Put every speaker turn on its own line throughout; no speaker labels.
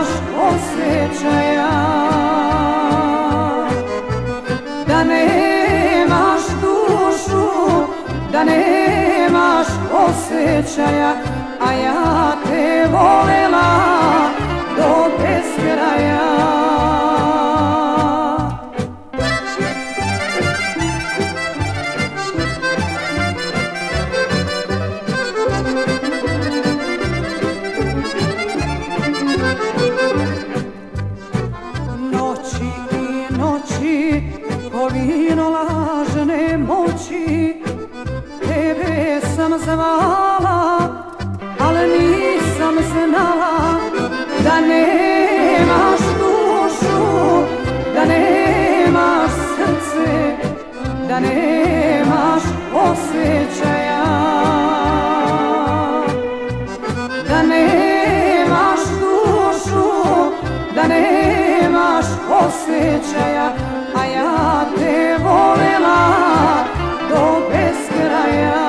nemaš osjećaja, da nemaš dušu, da nemaš osjećaja, a ja te volela do beskraja. Noći i noći, ko vino lažne moći, tebe sam zvala, ali nisam znala da nemaš dušu, da nemaš srce, da nemaš osjećaja, da nemaš dušu, da nemaš osjećaja, a ja te volela do beskraja.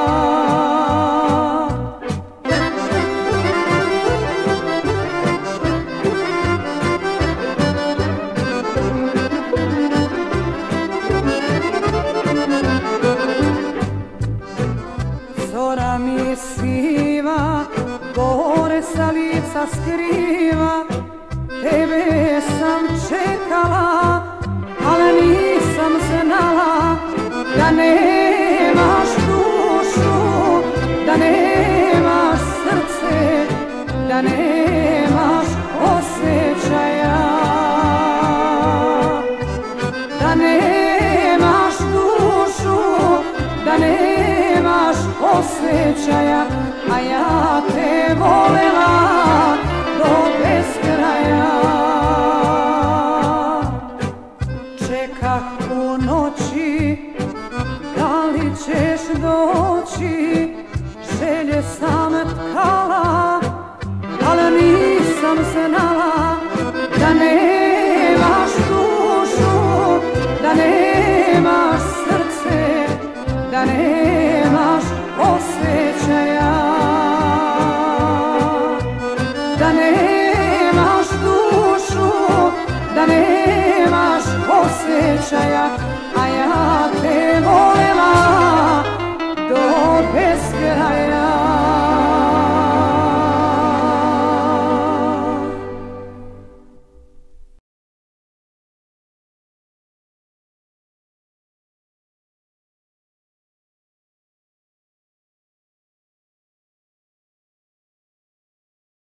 Zora mi siva, gore sa lica skriva, tebe sam čekala, ali nisam znala da nemaš dušu, da nemaš srce, da nemaš osjećaja, da nemaš dušu, da nemaš osjećaja, a ja te volela do beskraja. Čekah u noći, da li ćeš doći, želje sam tkala, ali nisam znala da ne